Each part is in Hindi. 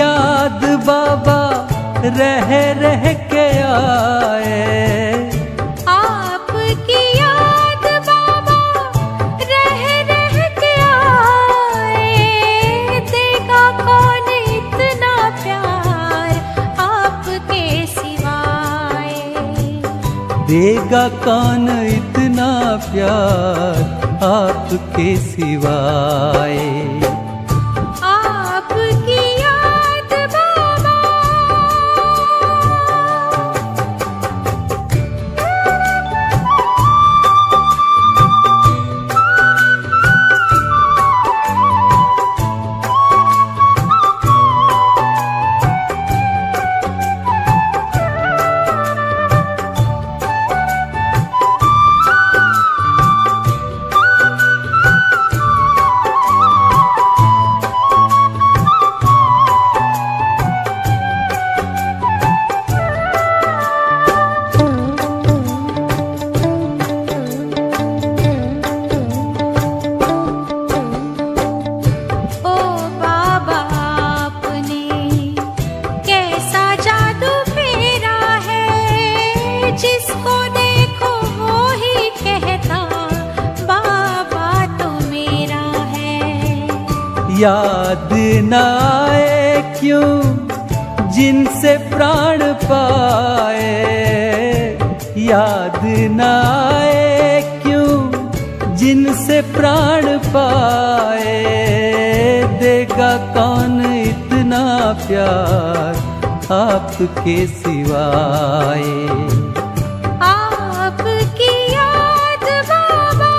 याद बाबा रह रह के आए। आपकी याद बाबा रह रह के आए। देगा कौन इतना प्यार आपके सिवाय। देगा कौन इतना प्यार आपके सिवाय। आपकी याद बाबा। याद न आए क्यों जिनसे प्राण पाए। याद न आए क्यों जिनसे प्राण पाए। देगा कौन इतना प्यार आपके सिवाय। आपकी याद बाबा।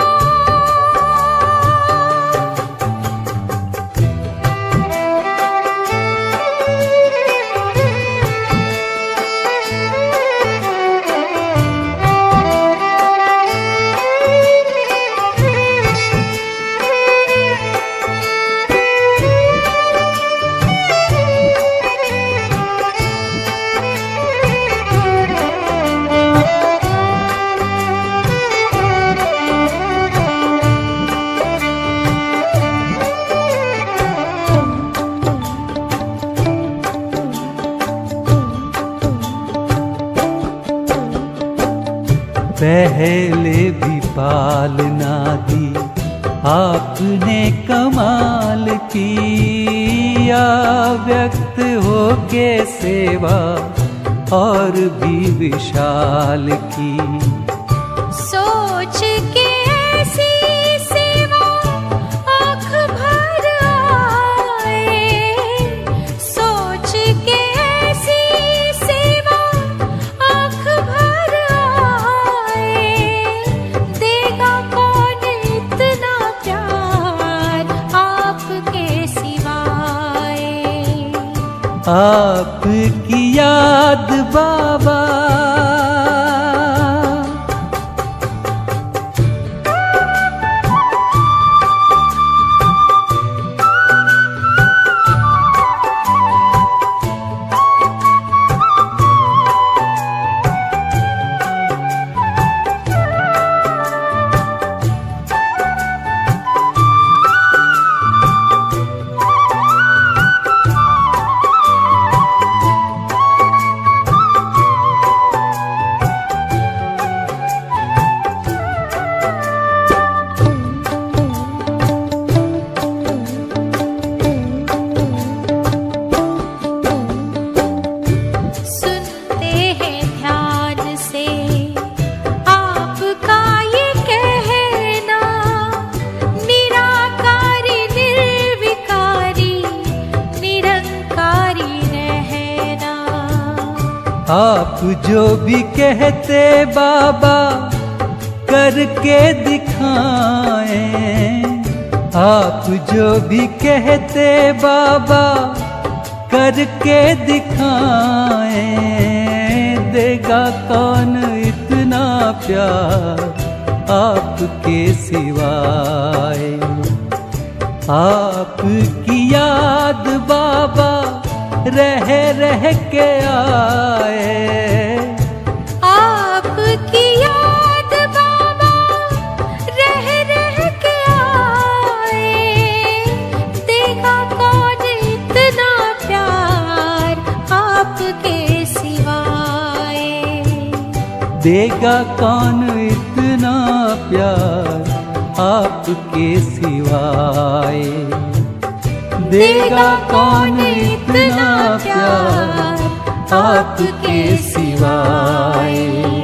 पहले भी पालना दी आपने कमाल की। या व्यक्त हो के सेवा और भी विशाल की। सोच के ऐसी सेवा आँख भर आए। सोच के ऐसी सेवा आँख भर आए। देगा कौन इतना प्यार आपके सिवाय। आपकी याद बाबा। आप जो भी कहते बाबा करके दिखाएं। आप जो भी कहते बाबा करके दिखाएं। देगा कौन इतना प्यार आपके सिवाय। आपकी याद बाबा रह रह के आए। आपकी याद बाबा रह रह के आए। देगा कौन इतना प्यार देगा कौन इतना प्यार आपके सिवाय, देगा कौन इतना प्यार आपके सिवाय।